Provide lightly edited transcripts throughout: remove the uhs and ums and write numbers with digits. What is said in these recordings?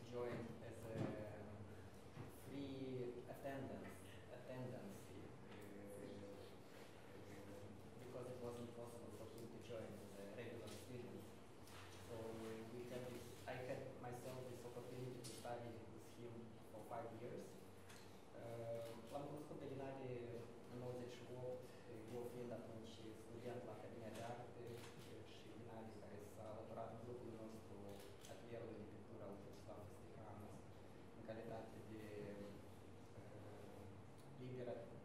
joined as a free attendance because it wasn't possible for him to join as a regular student. So I had myself this opportunity to study with him for 5 years. L-am cunoscut pe Ghenadi în 98, eu fiind atunci student la Academia de Arte și Ghenadi care s-a alăturat grupului nostru atelierului de pictură al Vecislav Stihanus în calitate de liber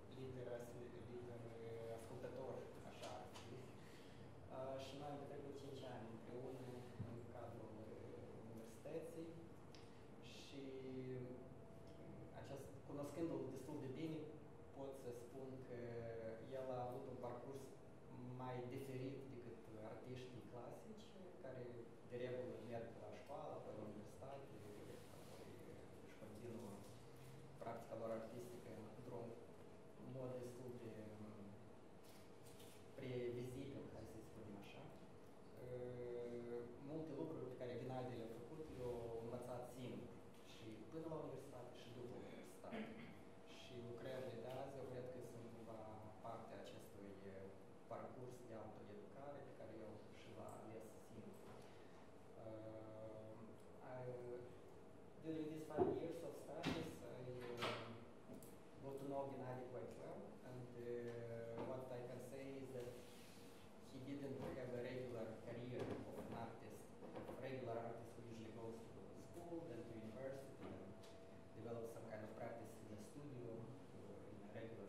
ascultător, așa ar fi. Și noi am petrecut 5 ani împreună în cadrul universității și cunoscându-l destul de bine, pot să spun că el a avut un parcurs mai diferit decât artiștii clasici, care de regulă merg la școală, apoi la universitate, apoi își continuă practica lor artistică într-un mod destul de previzibil, hai să spunem așa. Multe lucruri pe care Ghenadi le-a făcut, le-a învățat singur și până la universitate și după universitate. Și lucrările de azi, eu cred că sunt cumva parte a acestui parcurs de autoeducare pe care eu și l-a ales singur. During these 5 years of studies, I got to know Ghenadi quite well, and what I can say is that he didn't have a regular career of an artist. A regular artist who usually goes to school, then to university, and develops some kind of practice in a studio, in a regular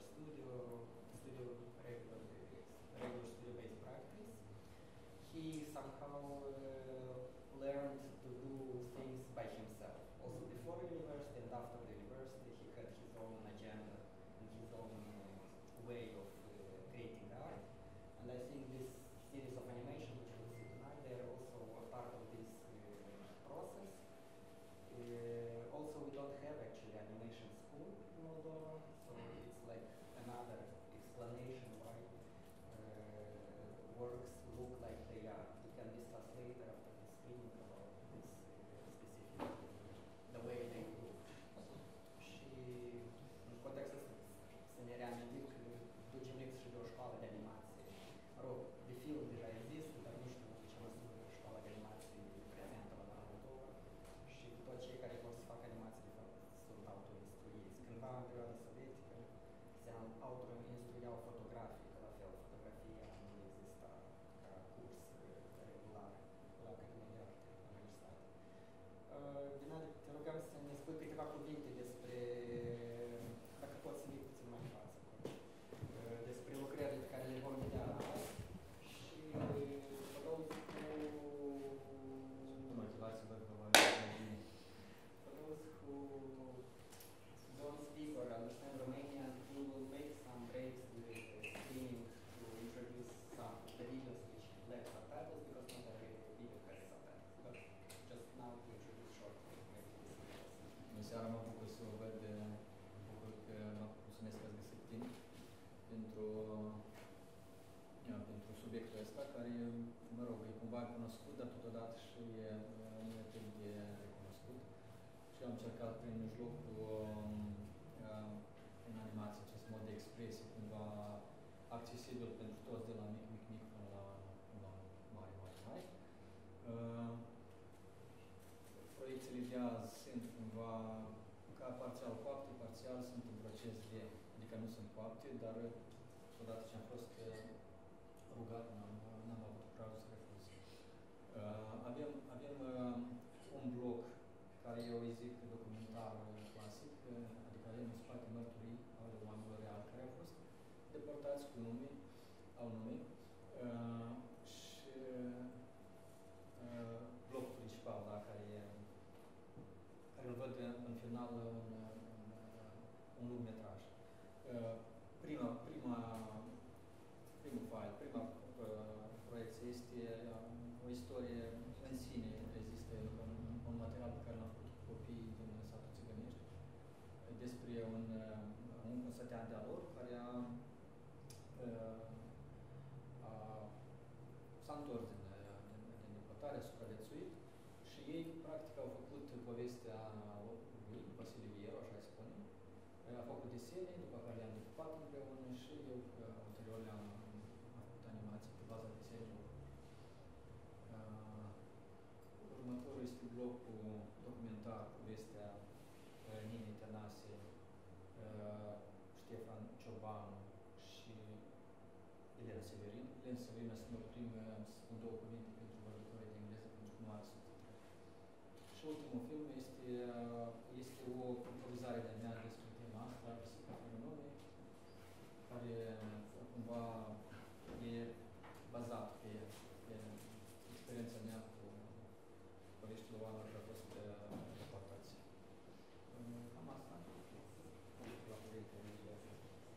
studio-based practice. He somehow learned to do things by himself. Also before university and after the university, he had his own agenda and his own way of creating art. And I think this series of animation which we'll see tonight, they are also a part of this process. Also, we don't have actually animation school in Moldova, so it's like another explanation why works look like they are. We can discuss later after the screening about this specific, the way they look. Și în contextul ăsta să ne reamintim că ducem lipsă și de o școală de animație. Mă rog, de film deja există, dar nu știu ce măsură școala de animație prezentă la Moldova. Și toți cei care vor să facă animație, de fapt, sunt autoinstruiți. Cândva, în perioada sovietică, se autoinstruiau fotografii, că la fel, fotografia nu exista ca curs regular la Academia de Arte, la universitate. Ghenadi, te rugăm să ne spui câteva cuvinte despre, dacă poți să vii puțin mai în față, despre lucrările pe care le vom vedea azi și for those who don't speak or understand Romanian, we will make some breaks during the screening to introduce some of the videos which lack subtitles, because not every video has subtitles. But just now to introduce shortly, maybe this videos. Bună seara, mă bucur să vă văd, mă bucur că mulțumesc că ați găsit timp pentru subiectul ăsta, care, mă rog, e cumva cunoscut, dar totodată și nu e atât de recunoscut. Și am încercat prin mijlocul în animație acest mod de expresie, cumva accesibil pentru toți, de la mic până la mare. Proiecțiile de azi sunt cumva ca parțial coapte, parțial sunt în proces de, adică nu sunt coapte, dar odată ce am fost rugat, n-am avut curajul să refuz. Avem un bloc care eu îi zic documentar clasic, adică avem în spate mărturii ale oamenilor reali care au fost deportați cu nume, au nume, și blocul principal, da, care îl văd în final un lungmetraj. Primul file, prima proiecție este o istorie în sine. Există un material pe care l-am făcut cu copiii din satul Țigănești despre un sătean de-a lor care s-a întors din deportare, a supraviețuit și ei practic au făcut povestea desenii, după care le-am decupat împreună și eu ulterior le-am făcut animații pe baza desenilor. Următorul este blocul documentar, povestea Ninei Tănase, Ștefan Ciobanu și Elena Severin. Elena Severin, să mă oprim, să spun două cuvinte pentru vorbitorii de engleză, pentru că nu are subtitre. Și ultimul film este o improvizare de-a mea despre tema asta, Pisica fără nume, care cumva e bazat pe experiența mea cu poveștile oamenilor care au fost deportați. Cam asta. La proiectul religioase.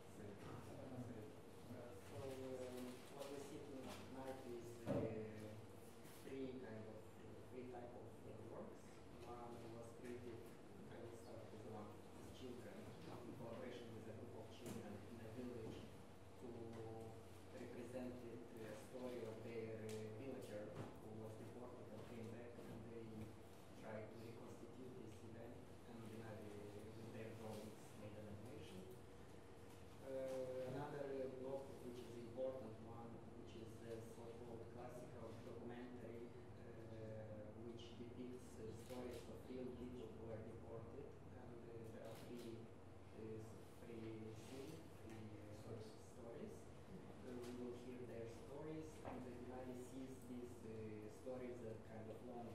What we see tonight is three type of works. One was created, I will start with the one with children, in collaboration with a group of children in a village to represent the story of their villager who was deported and came back, and they tried to reconstitute this event and with their drawings made an animation. Another block which is important one, which is the so-called classical documentary, which depicts stories of real people who were deported, and there are three stories. We will hear their stories, and the United sees these stories as kind of long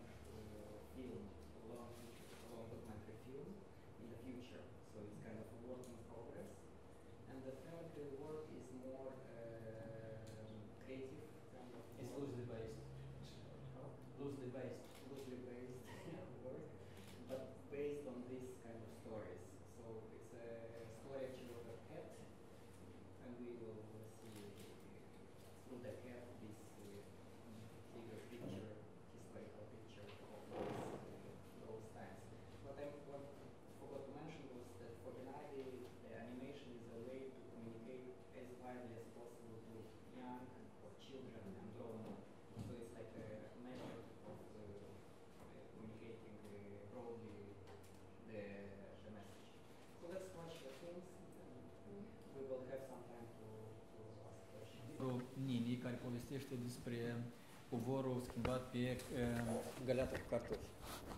documentary film in the future. So it's kind of a work in progress. And the third work is more creative, kind of. It's loosely based. Loosely based. Loosely based work, but based on these kind of stories. So it's a story actually of a cat, and we will see through the cat this bigger picture, historical picture of those times. What I forgot to mention was that for Gennady, the animation is a way to communicate as widely as possible to young or children and grown-up. So it's like a method of communicating broadly the message. So let's watch the films, and we will have some time to ask questions. Nini, care povestește despre covorul schimbat pe găleata cu cartofi.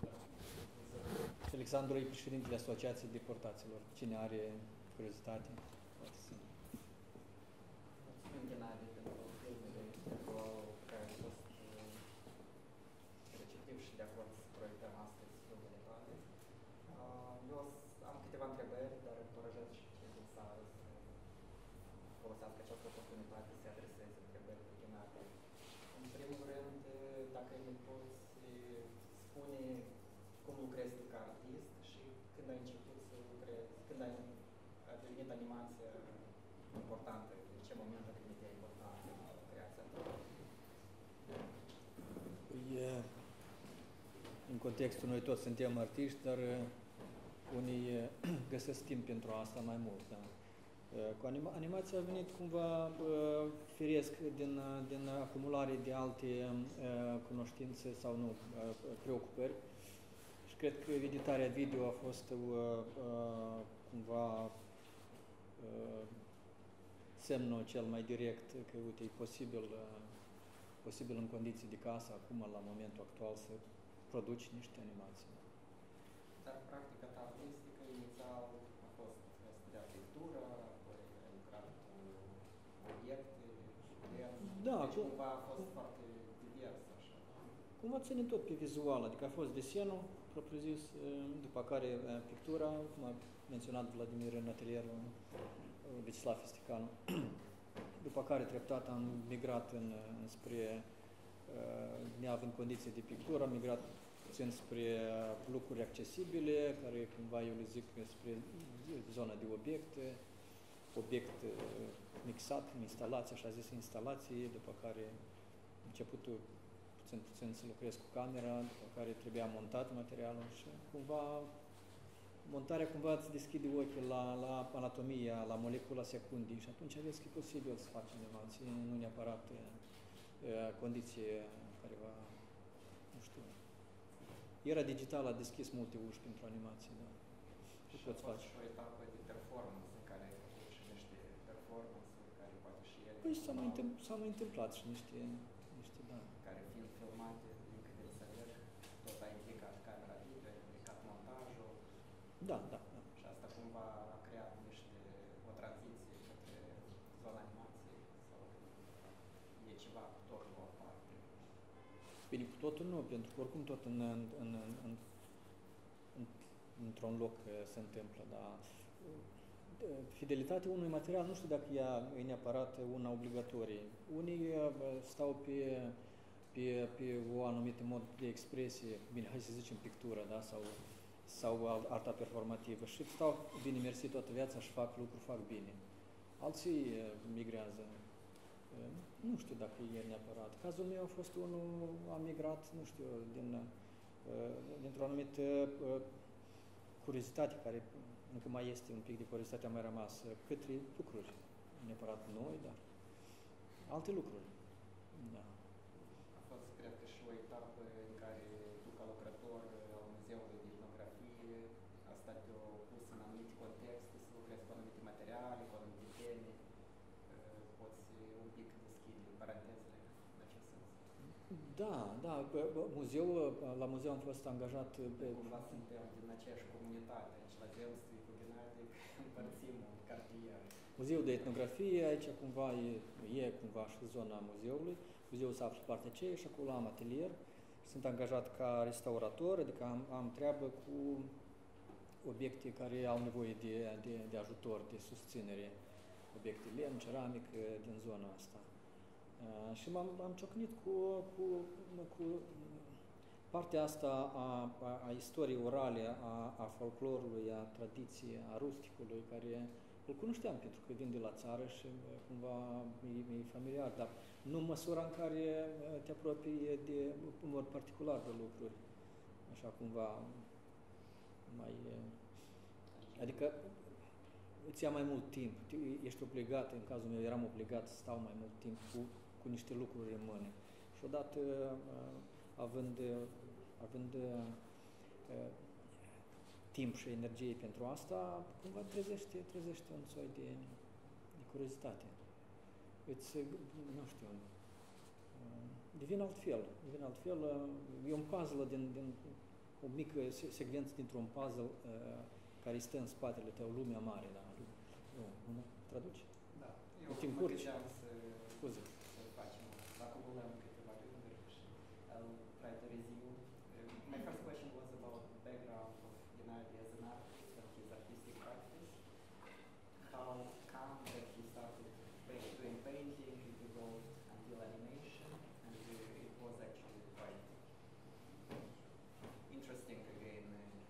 Și Alexandru e președintele Asociației Deportaților. Cine are curiozitate? Mulțumim, Gennady, pentru filmele care au fost receptiv și de acord să proiectăm astăzi filmele tale. Eu am câteva întrebări, dar încurajez și cei din sală să folosească această oportunitate să adreseze întrebări de Gennady. În primul rând, dacă ne poți spune cum lucrezi tu ca artist și când ai început să lucrezi, când a devenit animația importantă, în ce moment a devenit ea importantă în creația ta? În contextul noi toți suntem artiști, dar unii găsesc timp pentru asta mai mult. Da? Cu animația a venit cumva firesc din acumulare de alte cunoștințe sau nu, preocupări. Și cred că editarea video a fost cumva semnul cel mai direct că, uite, e posibil în condiții de casă, acum, la momentul actual, să produci niște animații. Dar practica ta artistică inițial a fost studiat pictură, apoi ai lucrat cu obiecte, da, deci cumva a fost foarte divers, așa. Cumva ține tot pe vizual, adică a fost desenul, propriu-zis, după care pictura, cum a menționat Vladimir în atelierul Vecislav Fisticanu. După care treptat am migrat spre, neavând condiții de pictură, am migrat puțin spre lucruri accesibile, care cumva eu le zic spre zona de obiect mixat, instalație, așa zis, instalații, după care am început puțin să lucrez cu camera, după care trebuia montat materialul și cumva montarea cumva îți deschide ochii la anatomia, la molecula secundii și atunci vezi că e posibil să faci animații, nu neapărat condiții careva, nu știu. Era digitală a deschis multe uși pentru animații, da. Și a fost și o etapă de performance în care s-au mai întâmplat și niște da. Care fiind filmate, din câte înțeleg, tot a implicat camera video, a implicat montajul. Da. Și asta cumva a creat o tranziție către zona animației sau e ceva cu totul aparte? Bine, cu totul nu, pentru că oricum tot într-un loc se întâmplă, dar fidelitatea unui material, nu știu dacă ea e neapărat una obligatorie. Unii stau pe o anumită mod de expresie, bine, hai să zicem pictură, da, sau arta performativă și stau bine mersi toată viața și fac lucruri, fac bine. Alții migrează. Nu știu dacă e neapărat. Cazul meu a fost unul, am migrat, nu știu, dintr-o anumită curiozitate care încă mai este un pic de curiozitate, a mai rămas către lucruri, neapărat noi, dar alte lucruri. Da. A fost, cred că, și o etapă în care tu, ca lucrător al Muzeului de Etnografie, asta te-a pus în anumite contexte, să lucrezi cu anumite materiale, cu anumite teme. Poți un pic deschide parantezele în acest sens. Da. La muzeu am fost angajat Cumva suntem din aceeași comunitate, aici la Zemstvi cu Ghenadic împărțim un cartier. Muzeul de Etnografie, aici cumva e cumva și zona muzeului. Muzeul se află partea aceea și acolo am atelier. Sunt angajat ca restaurator, adică am treabă cu obiecte care au nevoie de ajutor, de susținere. Obiecte lemn, ceramică, din zona asta. Și m-am ciocnit cu partea asta a istoriei orale, a folclorului, a tradiției, a rusticului, care îl cunoșteam pentru că vin de la țară și cumva mi-e familiar, dar nu în măsura în care te apropii de un mod particular de lucruri, așa cumva mai... Adică îți ia mai mult timp, ești obligat, în cazul meu eram obligat să stau mai mult timp cu niște lucruri în mână. Și odată având timp și energie pentru asta, cumva trezește un soi de curiozitate. Nu știu, devin altfel. E un puzzle o mică secvență dintr-un puzzle care stă în spatele tău, lumea mare, da? Nu traduci? Da. Eu mă gândeam să facem, dacă volăm câteva gânduri și I'll try to resume. My first question was about the background of Gennady as an artist and his artistic practice. How come that he started doing painting, it evolved until animation, and it was actually quite interesting again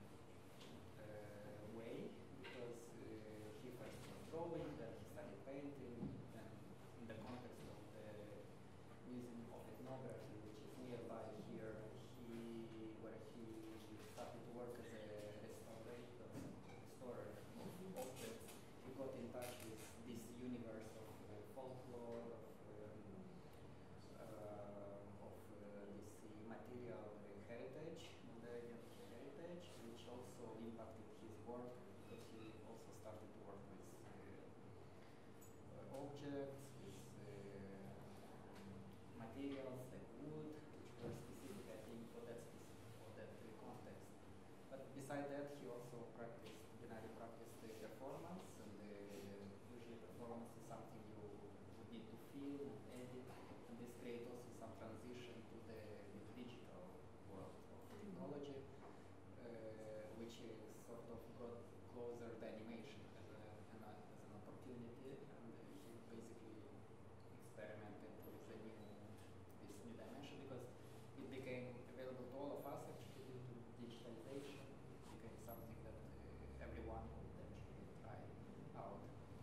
way, because he first was drawing, then he started painting, then in the context of the Museum of Ethnography, which is nearby here, where he started to work as a restorer of objects, he got in touch with this universe of folklore, of this material heritage, Moldavian heritage, which also impacted his work, because he also started to work with objects, with materials like wood, which were specific, I think, for that context. But beside that, he also Gennady practiced performance, and usually performance is something you would need to feel and edit, and this creates also some transition to the digital world of technology, which is sort of brought closer the animation as an opportunity, and he basically experimented with this new dimension, because it became available to all of us actually due to digitalization. It became something that everyone could actually try out.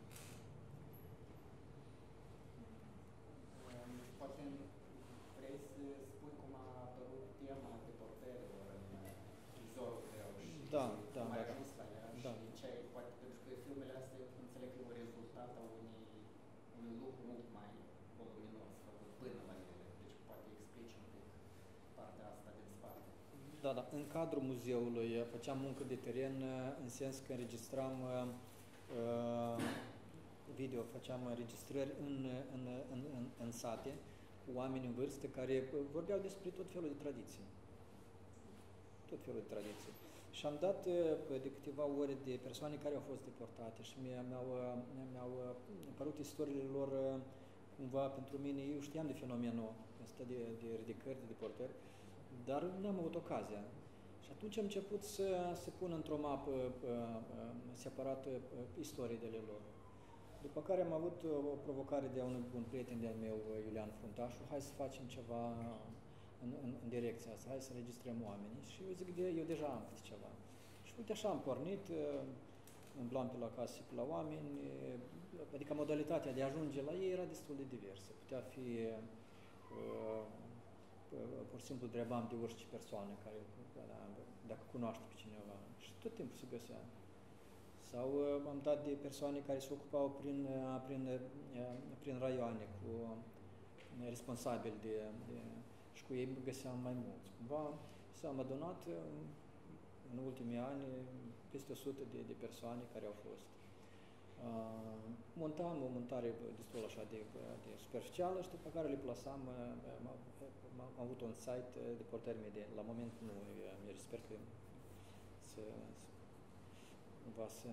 Poate vrei să spui cum a apărut tema deportărilor în vizorul tău și cum ai ajuns la ea și ce ai, poate, pentru că filmele astea înțeleg că e un rezultat al unui lucru mult mai voluminos făcut până la ele. Deci poate explici un pic partea asta din spate. Da. În cadrul muzeului făceam muncă de teren în sens că înregistram video, făceam înregistrări în sate, cu oameni în vârstă care vorbeau despre tot felul de tradiții. Tot felul de tradiții. Și am dat de câteva ore de persoane care au fost deportate și mi-au apărut istoriile lor cumva pentru mine. Eu știam de fenomenul ăsta de ridicări, de deportări, dar nu am avut ocazia. Și atunci am început să pun într-o mapă separată istoriile lor. După care am avut o provocare de un bun prieten de-al meu, Iulian Fruntașu, hai să facem ceva în direcția asta, hai să registrăm oamenii. Și eu zic, eu deja am câte ceva. Și uite așa am pornit, umblam pe la casă pe la oameni, adică modalitatea de a ajunge la ei era destul de diversă. Putea fi, pur și simplu întrebam de orice persoană care, dacă cunoaște pe cineva. Și tot timpul se găsea. Sau am dat de persoane care se ocupau prin raioane cu responsabili și cu ei găseam mai mulți. Cumva s-am adunat în ultimii ani peste 100 de persoane care au fost. Montam o montare destul așa de superficială și după care le plasam, am avut un site de portări media. La moment nu, eu sper că cumva să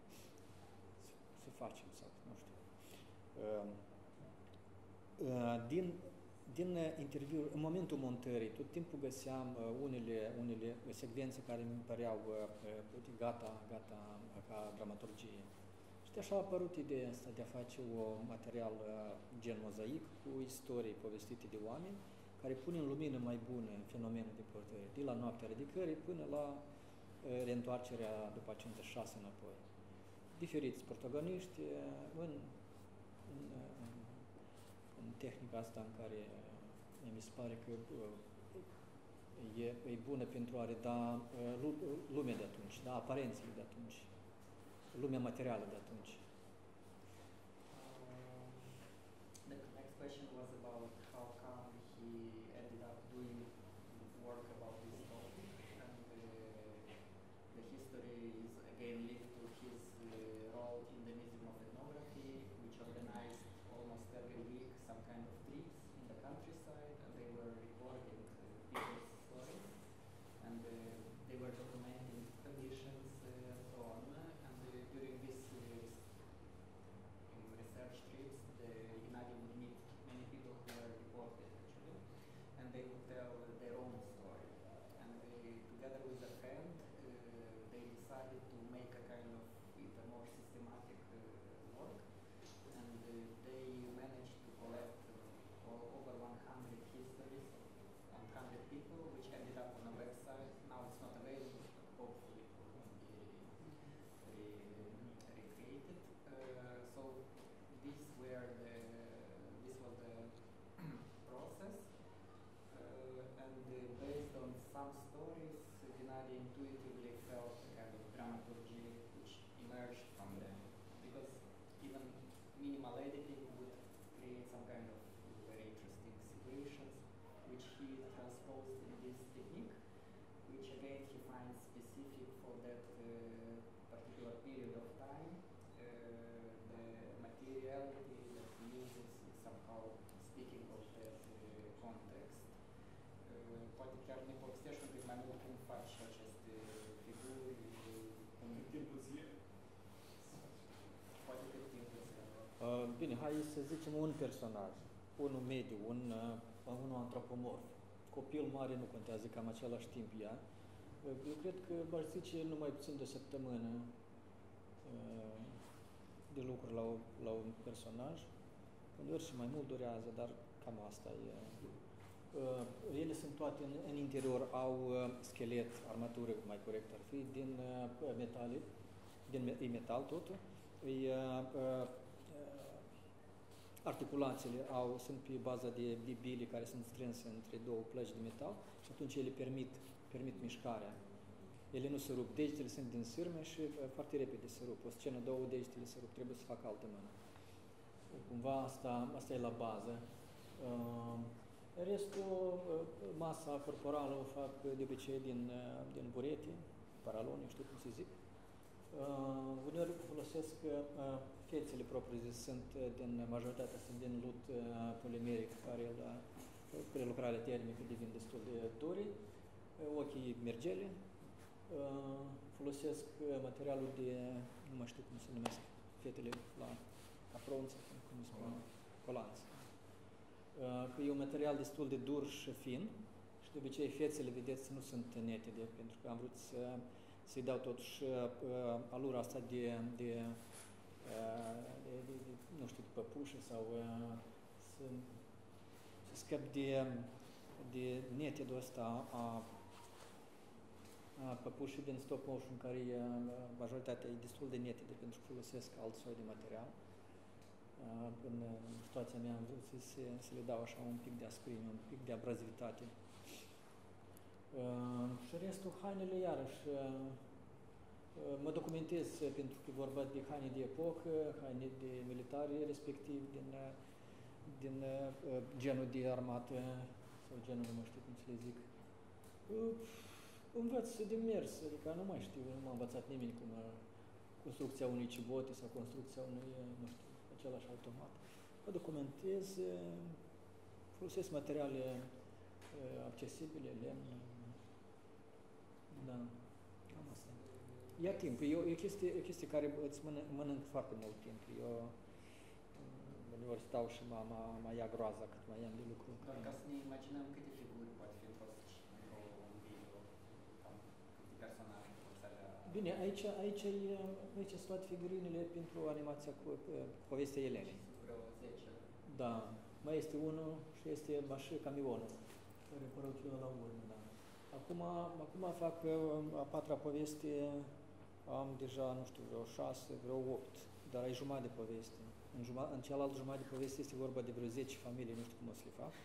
facem sau nu știu. Din interviu, în momentul montării, tot timpul găseam unele secvențe care mi păreau gata ca dramaturgie. Și așa a apărut ideea asta de a face un material gen mozaic cu istorii povestite de oameni care pune în lumină mai bună fenomenul deportării, de la noaptea ridicării până la reîntoarcerea după 56 înapoi. Diferiți protagoniști în tehnica asta în care mi se pare că e bună pentru a reda lumea de atunci, da, aparențele de atunci, lumea materială de atunci. The next question was about how come he ended up doing work about this topic, and the history is again linked to his role in the Museum of Ethnography, which organized almost every week some kind of trips in the countryside, and they were recording people's stories, and they were documenting conditions and so on. And during these research trips, Gennady would meet many people who were deported actually, and they would tell their own story. And together with a friend, they decided to make a kind of a more systematic work, and they managed to collect over 100 histories on 100 people, which ended up on a website. Now it's not available, but hopefully it will be recreated. So this was the process, and based on some stories, Gennady intuitively felt a kind of dramaturgy which emerged from them, because even minimal editing would create some kind of very interesting situations, which he transposed in this technique, which again he finds specific for that particular period of time. The materiality that he uses is somehow speaking of that context. Poate chiar ne povestești un pic mai mult cum faci aceste figuri, cât timp îți ia? Poate cât timp îți ia? Bine, hai să zicem un personaj, unul mediu, unul antropomorf. Copil mare nu contează, cam același timp ia. Eu cred că v-aș zice numai puțin de o săptămână de lucru la un personaj. Uneori și mai mult durează, dar cam asta e. Ele sunt toate în interior, au schelet, armatură, mai corect ar fi, din metale, din metal totul. Articulațiile sunt pe baza de bile care sunt strânse între două plăci de metal și atunci ele permit mișcarea. Ele nu se rup, degetele sunt din sârme și foarte repede se rup. O scenă, două degetele se rup, trebuie să facă altă mână. Cumva asta e la bază. Restul, masa corporală o fac de obicei din burete, paralone, știu cum se zic. Uneori folosesc fețele propriu-zis sunt majoritatea sunt din lut polimeric, care la prelucrarea termică devin destul de duri, ochii mergele, folosesc materialul de, nu mai știu cum se numesc, fetele la apronță, cum se spune, colanță. Că e un material destul de dur și fin și de obicei fețele, vedeți, nu sunt netede, pentru că am vrut să-i dau totuși alura asta de nu știu, de păpușă sau să scap de netedul ăsta a păpușii din stop motion, care majoritatea e destul de netede pentru că folosesc alt soi de material. În situația mea am vrut să le dau așa un pic de asprime, un pic de abrazivitate. Și restul, hainele, iarăși, mă documentez pentru că e vorba de haine de epocă, haine de militari, respectiv din genul de armată, sau genul, nu mai știu cum să le zic. Învăț din mers, adică nu mai știu, nu m-a învățat nimeni cum construcția unui cibote sau construcția unui, nu știu, același automat. Mă documentez, folosesc materiale accesibile, lemn. Da, cam asta. Ia timp, e o chestie care îți mănânc foarte mult timp. Eu uneori stau și mă ia groaza cât mai am de lucru. Doar ca să ne imaginăm câte figuri poate fi fost într-un video, cam câte personaje pot să avea. Bine, aici sunt toate figurinile pentru animația cu povestea Elenei. Vreo 10. Da, mai este unul și este și camionul, care apărut la urmă, da. Acum fac a patra poveste, am deja, nu știu, vreo 6, vreo 8, dar ai jumătate de poveste. În cealaltă jumătate de poveste este vorba de vreo 10 familii, nu știu cum o să le fac.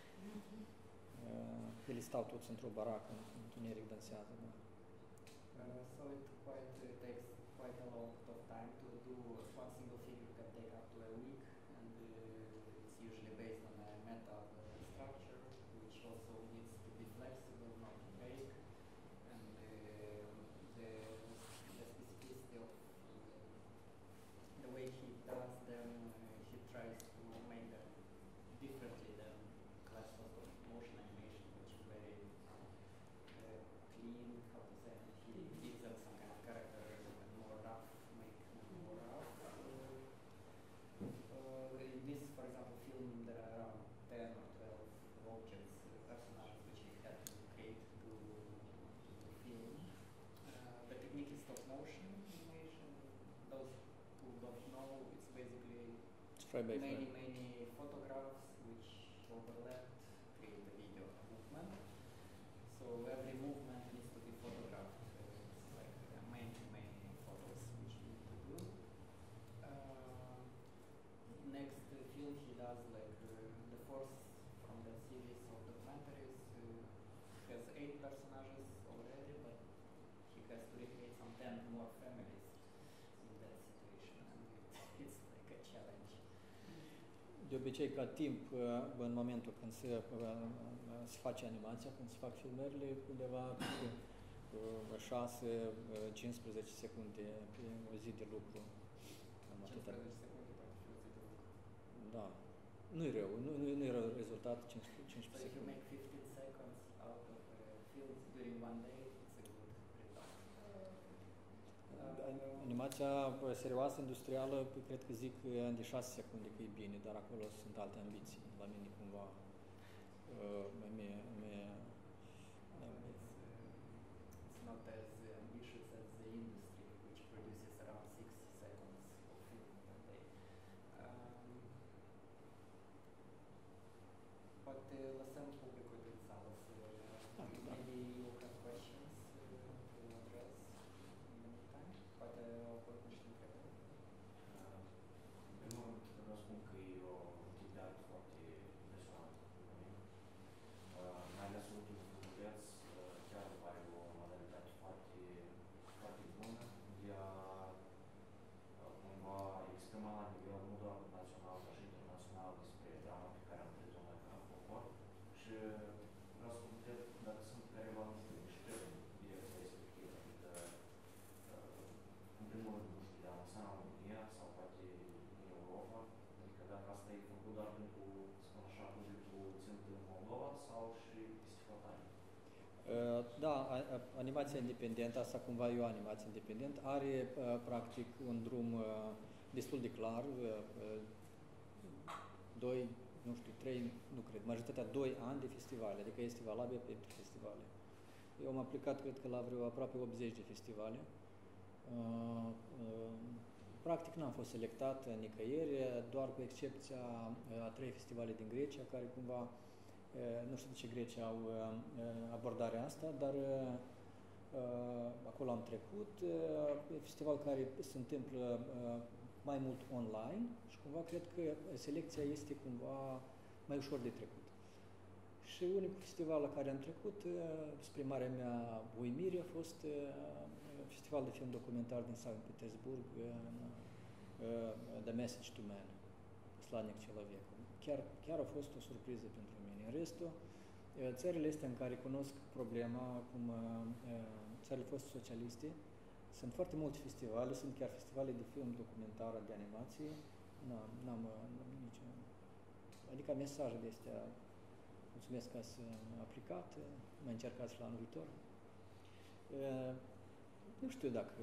Ele stau toți într-o baracă, în întuneric, dansează. Da. So it takes quite a lot of time to do one single figure can take up to a week, and it's usually based on a metal structure, which also needs to be flexible, not to break, and the specificity of the way he does them, he tries to make them differently than classical motion animation, which is very clean, how to say, he gives them some kind of character and more rough, make them more rough. In this, for example, film, there are around 10 or 12 objects, personages which he had to create to film. The technique is stop motion animation. Those who don't know, it's basically many photographs which overlap, create a video movement. So every movement needs to be photographed. It's like many photos which you need to do. Next film he does like the fourth from the series of documentaries has 8 personages already, but he has to recreate some 10 more families in that situation, and it's like a challenge. De obicei, ca timp, în momentul când se face animația, când se fac filmările, undeva 6-15 secunde pe o zi de lucru. 15 secunde poate fi o zi de lucru. Da. Nu-i rău, nu-i rău rezultat, 15 So if you secunde. make 15 seconds out of fields during one day, it's a good result. Animația serioasă, industrială, cred că zic de 6 secunde că e bine, dar acolo sunt alte ambiții. La mine cumva It's not as ambitious as the industry, which produces around 60 seconds of film per day. Poate lăsăm publicul din sală să maybe you have questions to address in the meantime. Poate au apărut niște întrebări. În primul rând, vreau să spun că e o activitate foarte impresionantă. Mai ales în ultimul filmuleț, chiar îmi pare o modalitate foarte, foarte bună de a cumva exprima la nivel nu doar național, dar și internațional despre drama pe care am trăit-o noi ca popor. Și vreau să vă întreb dacă sunt careva, nu știu, mișcări în direcția respectivă. Adică, în primul rând, nu știu, de a lansa în România sau poate în Da, animația independentă, asta cumva e o animație independentă, are practic un drum destul de clar, 2, nu știu, 3, nu cred, majoritatea 2 ani de festivale, adică este valabil pentru festivale. Eu am aplicat, cred că la vreo aproape 80 de festivale. Practic n-am fost selectat nicăieri, doar cu excepția a 3 festivale din Grecia, care cumva, nu știu de ce Grecia au abordarea asta, dar acolo am trecut. Festival care se întâmplă mai mult online și cumva cred că selecția este cumva mai ușor de trecut. Și unicul festival la care am trecut, spre marea mea uimire, a fost festival de film documentar din Sankt Petersburg, The Message to Man, Slanik Человеку. Chiar a fost o surpriză pentru mine. În restul, țările astea în care cunosc problema, cum țările foste socialiste, sunt foarte multe festivale, sunt chiar festivale de film documentar, de animație. N-am nici... Adică mesaje de astea, mulțumesc că ați aplicat, mai încercați la anul viitor. Nu știu dacă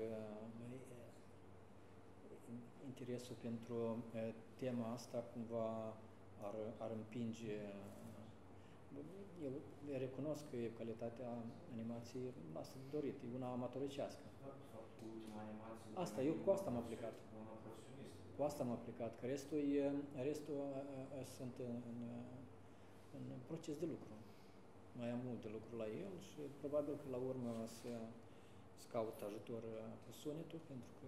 interesul pentru tema asta cumva ar împinge. Eu recunosc că calitatea animației lasă de dorit, e una amatoricească. Asta, eu cu asta am aplicat. Cu asta am aplicat, că restul sunt în proces de lucru. Mai am mult de lucru la el și probabil că la urmă să caut ajutor cu sunetul, pentru că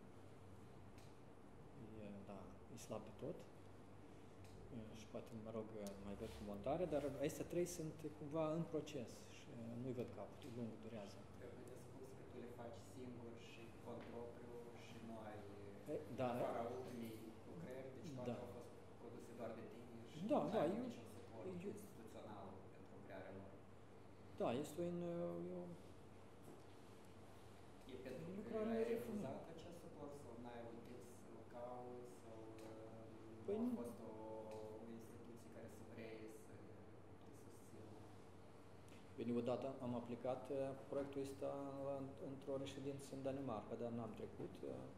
e slab pe tot. Și poate, mă rog, mai văd cu montare, dar astea 3 sunt cumva în proces și nu-i văd capătul, lung, durează. Trebuie de spus că tu le faci singur și cont propriu și nu ai fără ultimii lucrări, deci toate au fost produse doar de tine și nu ai niciun suport instituțional pentru crearea lor. Da, este E pentru că ai refuzat acest suport sau n-ai avut timp să-l cauți sau nu a fost o instituție care să vrei să te susțină? Bine, odată am aplicat proiectul ăsta într-o reședință în Danemarca, dar n-am trecut.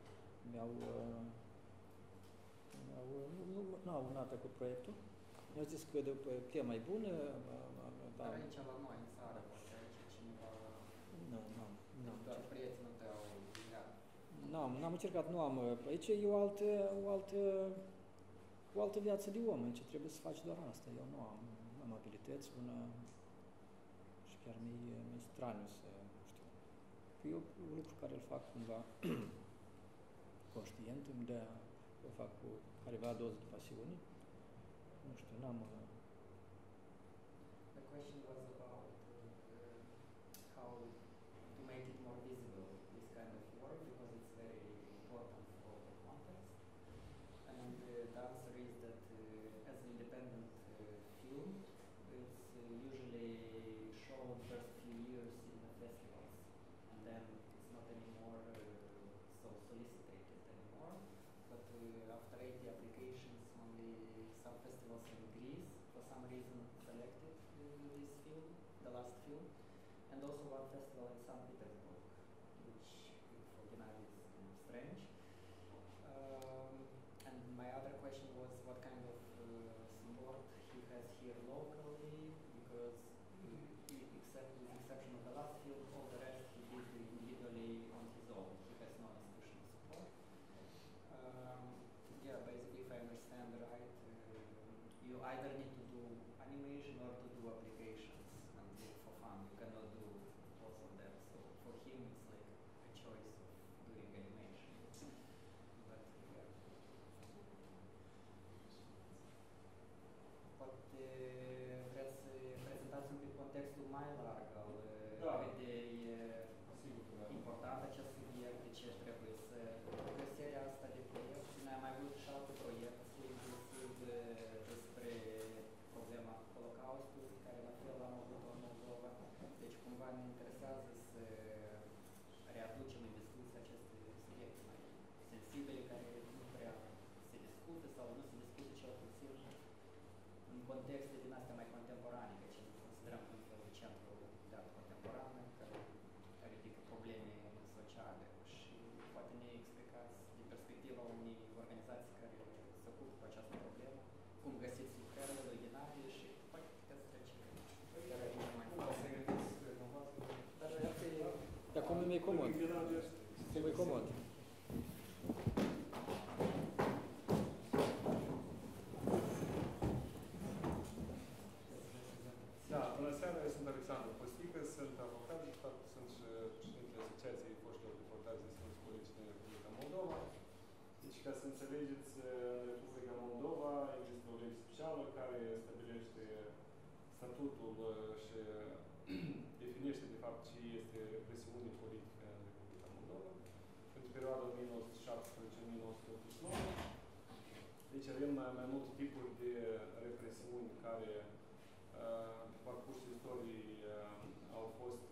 N-a trecut proiectul. Mi-au zis că după tema e bună. Dar aici la noi, în țară, poate aici cineva... N-am doar prietenul tău legat. N-am încercat, nu am. Aici e o altă viață de om, aici trebuie să faci doar asta. Eu nu am abilități, și chiar mi-e straniu să, nu știu. E un lucru care îl fac cumva conștient, o fac cu careva doză de pasiune. Nu știu, The question was about how to make it more visible, this kind of work, because it's very important for the context. And the answer is that as an independent film, it's usually shown first few years in the festivals, and then it's not anymore so solicited anymore. But after 80 applications, only some festivals in Greece, for some reason, selected this film, the last film, and also one festival in St. Petersburg, which for Gennady is strange. And my other question was what kind of support he has here locally, because with exception of the last film, all the rest he did individually on his own. He has no institutional support. Basically, if I understand right, you either need to do animation or to do applications and look for fun. You cannot do both of them. So for him, it's like a choice of doing animation. But poate vreți să prezentați un pic contextul mai larg al ideii important acest subiect, de ce trebuie să găsirea asta de proiect. Noi am mai avut și alte proiecte, inclusiv despre problema Holocaustului, care la fel am avut în Moldova. Deci cumva ne interesează să readucem în discuție aceste subiecte mai sensibile, care nu prea se discută sau nu se discută cel puțin în contexte din astea mai contemporane, că ce considerăm un fel de centru de artă contemporană, statutul și definește de fapt ce este represiune politică în Republica Moldova pentru perioada 1917-1989. Deci avem mai multe tipuri de represiuni care pe parcursul istoriei au fost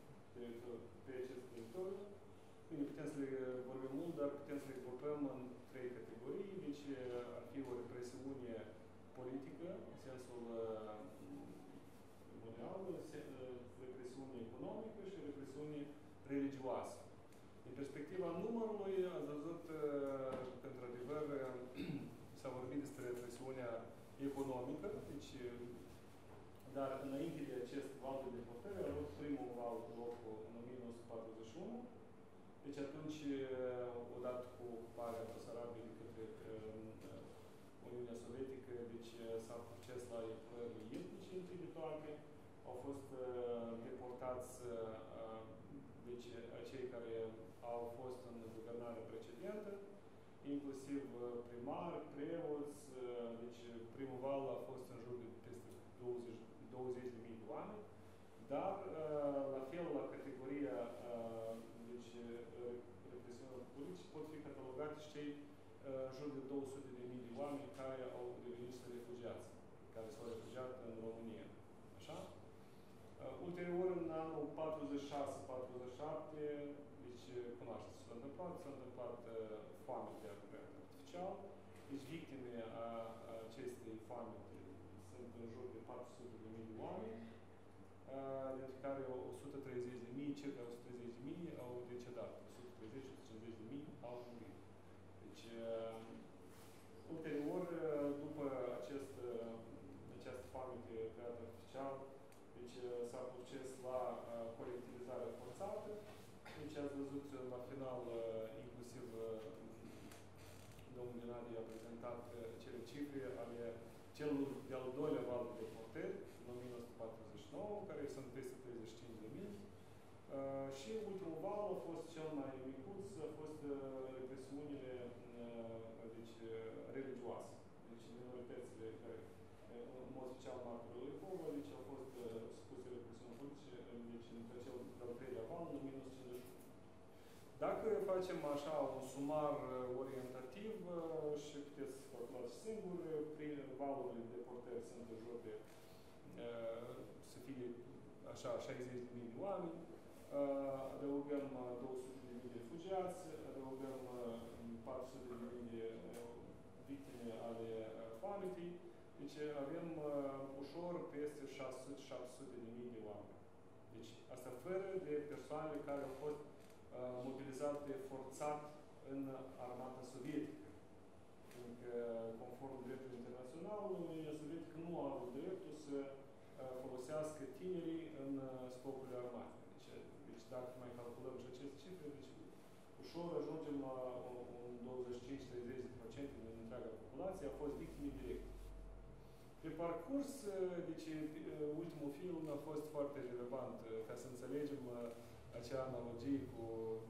pe acest teritoriu. Bine, putem să le vorbim mult, dar putem să le grupăm în 3 categorii. Deci ar fi o represiune politică, în sensul mondial, represiune economică și represiune religioasă. Din perspectiva numărului, ați văzut că, într-adevăr, s-a vorbit despre represiunea economică, deci, dar înainte de acest val de deportări a avut primul val loc în 1941. Deci atunci, odată cu ocuparea Basarabiei de către Uniunea Sovietică, deci s-a proces la epurările etnice întâi de toate. Au fost deportați deci cei care au fost în guvernarea precedentă, inclusiv primari, preoți, deci primul val a fost în jur de peste 20.000 de oameni, dar la fel la categoria deci represiunilor politice pot fi catalogate și cei în jur de 200.000 de oameni care au devenit niște refugiați, care s-au refugiat în România. Așa? Ulterior, în anul 46-47, deci cunoașteți ce s-a întâmplat, foametea cu caracter artificial. Deci victime a acestei foamete sunt în jur de 400.000 de oameni, dintre care 130.000, circa 130.000 au decedat, 130-150.000 au murit. Deci, ulterior, după această foamete creată artificial, deci s-a proces la colectivizarea forțată. Deci ați văzut la final, inclusiv domnul Gennady a prezentat cele cifre ale celor de-al doilea val de deportări în 1949, care sunt peste 35.000. Și ultimul val a fost cel mai micuț, a fost represiunile deci, religioase. Deci minoritățile care, în mod special Marcul Lipova, deci au fost supuse represiuni politice, deci între cel de-al treilea val în 1951. Dacă facem așa un sumar orientativ și puteți să calculați singur, prin valurile de deportări sunt în jur de să fie așa 60.000 de oameni, adăugăm 200.000 de refugiați, adăugăm 400.000 de victime ale foametei, deci avem ușor peste 600.000 de oameni. Deci asta fără de persoanele care au fost mobilizate forțat în armata sovietică. Pentru că, conform dreptului internațional, Uniunea Sovietică nu a avut dreptul să folosească tinerii în scopurile armate. Deci dacă mai calculăm și aceste cifre, deci ușor ajungem la un 25-30% din întreaga populație a fost victime directe. Pe parcurs, deci ultimul film a fost foarte relevant ca să înțelegem acea analogie cu...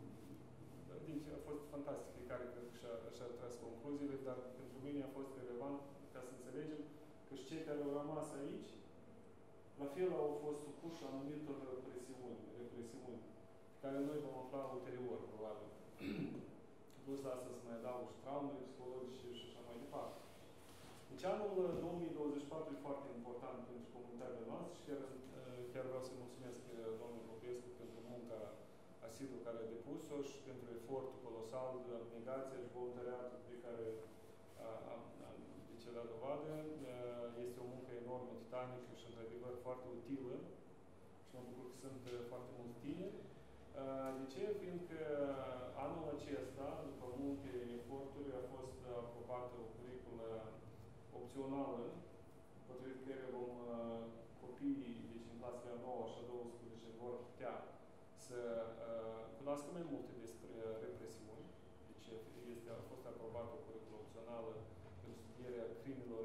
Deci a fost fantastic, fiecare cred că și-a tras concluziile, dar pentru mine a fost relevant ca să înțelegem că și cei care au rămas aici, la fel au fost supuși anumitor represiuni, care noi vom afla ulterior, probabil. Plus la asta să mai adaug și traumele psihologice și așa mai departe. Deci anul 2024 e foarte important pentru comunitatea noastră și chiar vreau să mulțumesc domnului Popescu pentru munca asiduă care a depus-o și pentru efortul colosal de abnegație și voluntariatul de care a dat dovadă. Este o muncă enormă, titanică și într-adevăr foarte utilă și mă bucur că sunt foarte mulți tineri. De ce? Fiindcă anul acesta, după multe eforturi, a fost aprobată o curiculă opțională, potrivit care copiii, deci în clasele a 9 și a 12 vor putea să cunoască mai multe despre represiuni. Deci a fost aprobată o curiculă opțională pentru studierea crimelor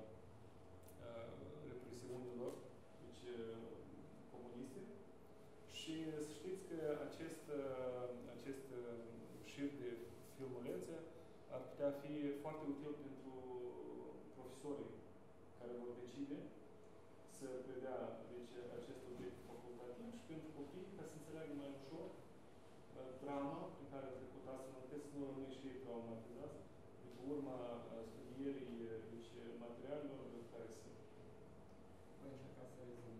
represiunilor, deci comuniste. Și să știți că acest șir de filmulețe ar putea fi foarte util pentru profesorii care vor decide să predea deci, acest obiect facultativ și pentru copii, ca să înțeleagă mai ușor drama prin care a trecut astfel încât să nu rămâi și ei traumatizați de pe urma studierii deci, materialelor care sunt. Voi încerca să rezum.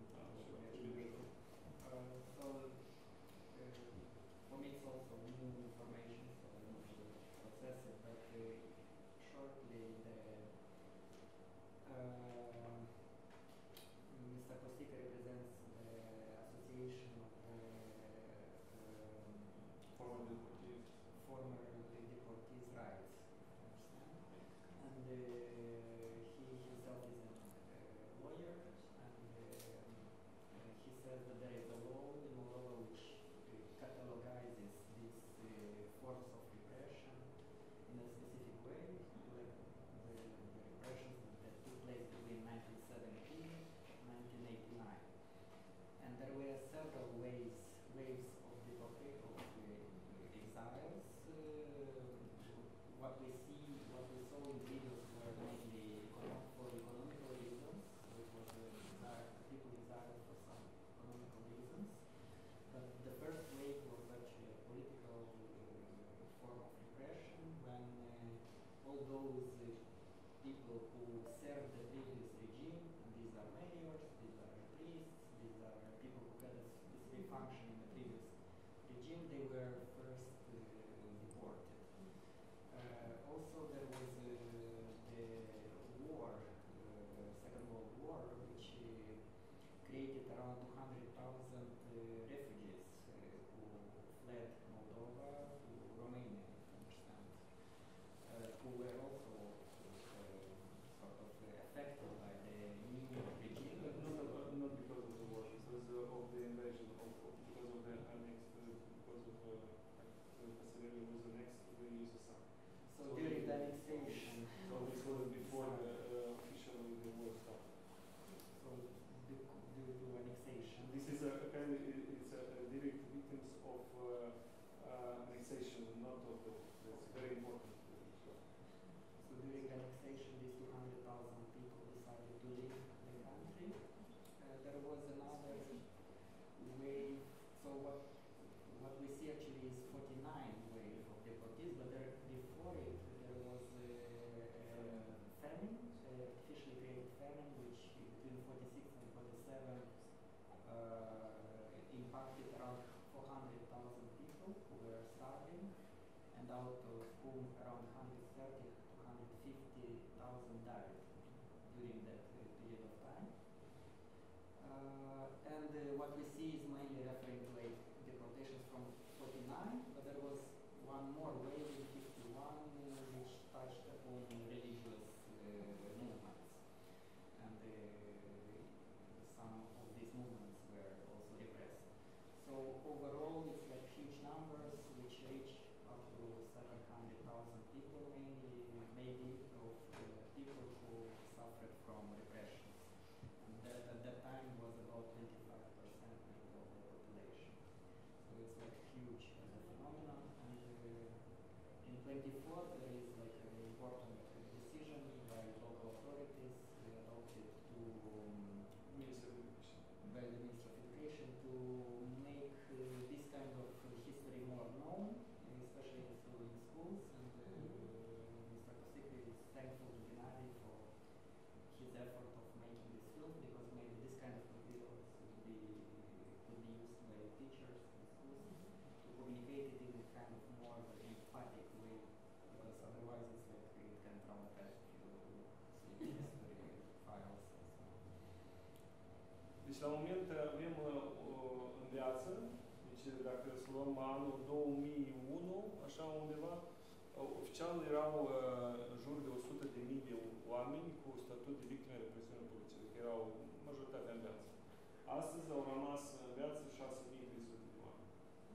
So, for me it's also new information, so I need to process it, but shortly Mr. Kostika represents the Association of Former deportees. former deportees' rights, and he himself is a lawyer, and he says that there is a law in Moldova which catalogizes this forms of repression in a specific way, like the repressions that took place between 1917 and 1989. And there were several waves of deportation of exiles. What we saw in videos were mainly for economical reasons. So it was people exiled for some economical reasons. But the first wave was actually a political form of repression when all those people who served the previous regime, and these are mayors, these are priests, these are people who had a specific function in the previous regime, they were first deported. Also there was the war, Second World War, which created around 200,000 refugees who fled Moldova to Romania, if you understand, who were also sort of affected by the new regime. Not because of the war, because of the invasion, because of the annexed, because of Macedonia was annexed to the USSR. So during the annexation. So this was before officially the war started. So due to annexation. This is a kind of, it's a direct victims of annexation, not of the. That's very important. So during annexation, these 200,000 people decided to leave the country. There was another wave. So what we see actually is 49 wave of deportees, but before it there was a famine, artificially created famine, which between 46 and 47 impacted around 400,000 people who were starving, and out of whom around 130 to 150,000 died during that period of time. And what we see is mainly referring to like deportations from 49, but there was one more wave in 51 which touched upon religious movements, and some of these movements were also repressed. So overall it's like huge numbers which reach up to 700,000 people, mainly maybe of people who suffered from repressions. And that at that time was about 25% of the population. So it's like huge as a phenomenon. And in 24 there is like an important decision by local authorities adopted to by the Minister of Education to make this kind of history more known, especially in schools. And Mr. Kostika is thankful to Gennady for his effort of making this film, because maybe this kind of materials could be used by teachers in schools to communicate it in a kind of more emphatic way, because otherwise it's like it can traumatize if you see history files and so on. Deci la moment avem în viață, deci dacă să luăm anul 2001, așa undeva, oficial erau în jur de 100.000 de oameni cu statut de victime de represiune politice, adică erau majoritatea în viață. Astăzi au rămas în viață 6.300 de oameni.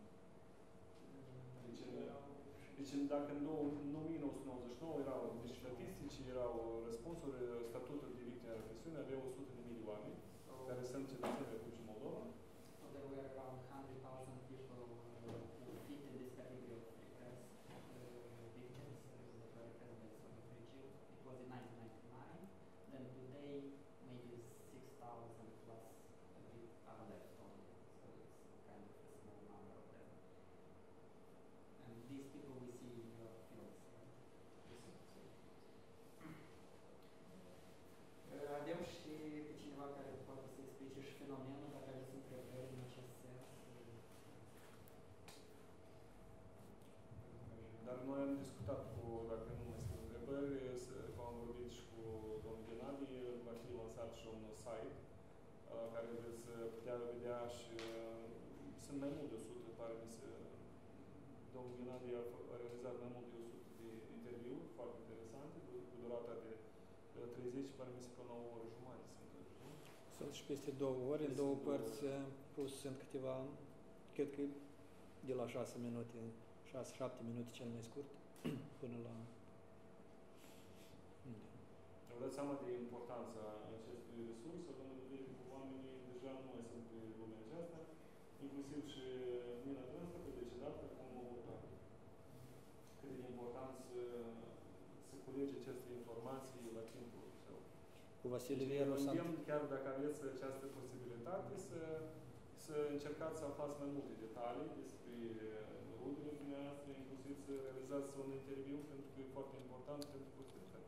Deci dacă în 1999 erau deci statistici, erau răspunsuri, statuturi de victime de represiune, aveau 100.000 de oameni care sunt cetățeni Republicii Moldova. So there were around 100,000 people who fit in this category of repressed victims that were repressed by the Soviet regime. It was in 1999. Then today, maybe 6,000 Dar noi am discutat cu, dacă nu mai sunt întrebări, am vorbit și cu domnul Ghenadie, va fi lansat și un site care veți putea vedea și sunt mai mult de 100, pare mi se. Domnul Ghenadie a realizat mai mult de 100 de interviuri foarte interesante, cu durata de 30, pare mi se până la o oră jumătate. Sunt și peste 2 ore, în 2 părți, plus sunt câteva, cred că de la 6 minute, 6-7 minute cel mai scurt, până la... Vă dați seama de importanța acestui resurs, având în vedere că oamenii deja nu mai sunt pe lumea aceasta, inclusiv și Nina Trânsă, pe decedat, acum cât de important să culege aceste informații la timpul său. Cu Vasile Vieru s-a... Chiar dacă aveți această posibilitate, să încercați să aflați mai multe detalii despre rudele dumneavoastră, inclusiv să realizați un interviu, pentru că e foarte important pentru posteritate.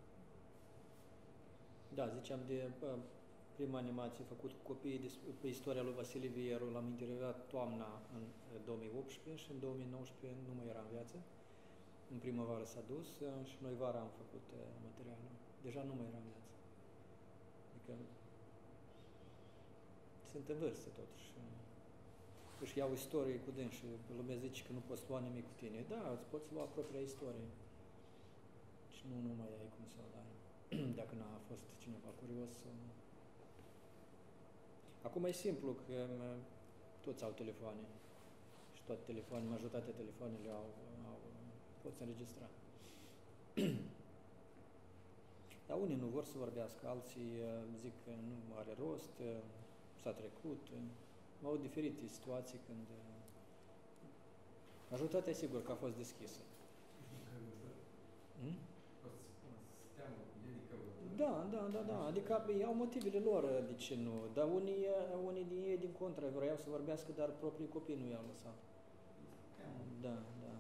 Da, ziceam de prima animație făcută cu copiii pe istoria lui Vasile Vieru. L-am intervievat toamna în 2018 și în 2019 nu mai era în viață. În primăvară s-a dus și noi vara am făcut materialul. Deja nu mai era în viață. Adică sunt în vârstă totuși. Își iau istorie cu dânsi și lumea zice că nu poți lua nimic cu tine. Da, îți poți lua propria istorie. Și nu mai ai cum să o dai. Dacă n-a fost cineva curios. Acum e simplu că toți au telefoane. Și toate telefoanele, majoritatea telefoanele poți înregistra. Dar unii nu vor să vorbească, alții zic că nu are rost, s-a trecut. Au diferite situații când majoritatea sigur că a fost deschisă. Da. Adică au motivele lor, de ce nu. Dar unii din ei, din contră, vreau să vorbească, dar proprii copii nu i-au lăsat. Da.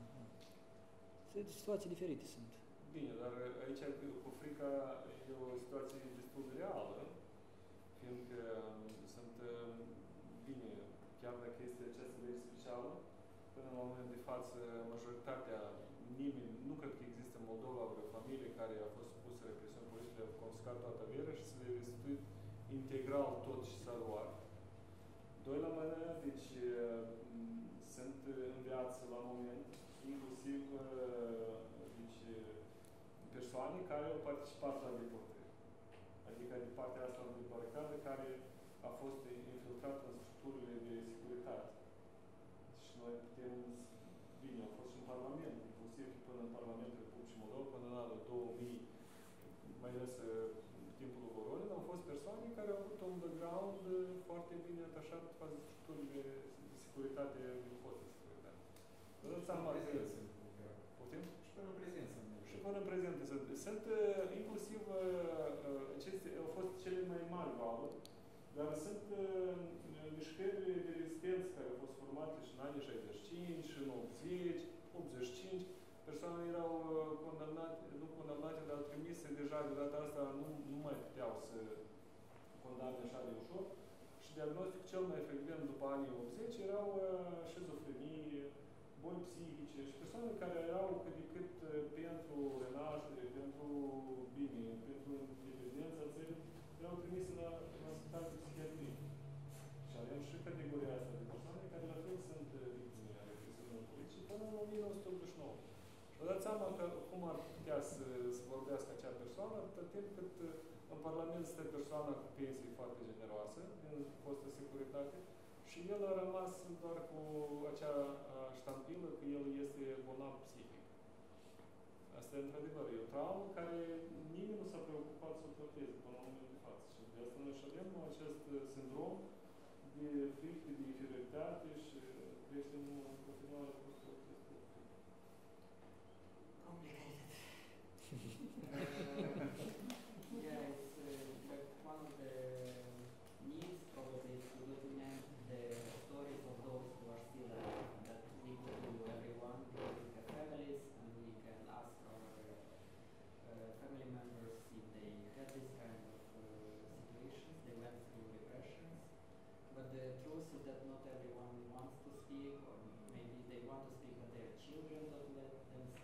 Situații diferite sunt. Bine, dar aici cu frica e o situație destul de reală, fiindcă sunt, bine, chiar dacă este această lege specială, până în momentul de față, majoritatea, nimeni, nu cred că există în Moldova vreo familie care a fost supusă represiuni politice, a confiscat toată averea și să le restituit integral tot și s-a luat. Doi la mână, deci sunt în viață la moment, inclusiv deci, persoane care au participat la deportări. Adică de partea asta de baricadă care a fost infiltrată în structurile de securitate. Și noi putem, bine, au fost și în Parlament, inclusiv până în Parlamentul Republicii Moldova, până în anul 2000, mai ales timpul lui Voronin, au fost persoane care au avut un background foarte bine atașat față de structurile de securitate din fostă securitate. Vă dați seama că... Putem? Și până în prezență. Și până în prezent. Sunt inclusiv acestea au fost cele mai mari valuri, dar sunt mișcări de rezistență care au fost formate și în anii 65, și în 80, 85. Persoanele erau condamnate, nu condamnate, dar trimise deja de data asta, nu mai puteau să condamne așa de ușor. Și diagnosticul cel mai frecvent după anii 80 erau șizofrenie, boli psihice și persoane care erau cât de cât pentru renaștere, pentru bine, pentru independența țării, erau trimise la spitalul de psihiatrie. Și avem și categoria asta de persoane care la fel sunt victime ale represiunilor politice până în 1989. Vă dați seama că cum ar putea să vorbească acea persoană atât timp cât în Parlament stă persoana cu pensii foarte generoasă din fostă securitate și el a rămas doar cu acea ștampilă că el este bolnav psihic. Asta e într-adevăr, e o traumă care nimeni nu s-a preocupat să o trateze până la momentul de față. Și de asta noi și avem acest sindrom de frică, de inferioritate și creștem în continuare cu Complicated. Yeah, it's like one of the needs probably is to document the stories of those who are still alive, that we could do everyone, because we have families and we can ask our family members if they had this kind of situations, they went through repressions. But the truth is that not everyone wants to speak, or maybe they want to speak, but their children don't let them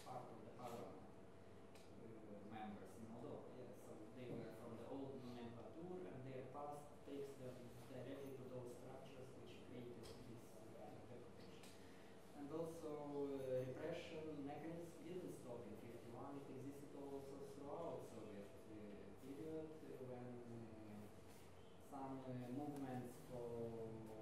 part of the parliament members in Moldova. Yes, so they were from the old nomenclature, and their past takes them directly to those structures which created this reputation. And also, repression mechanisms didn't stop in 51. It existed also throughout Soviet period when some movements for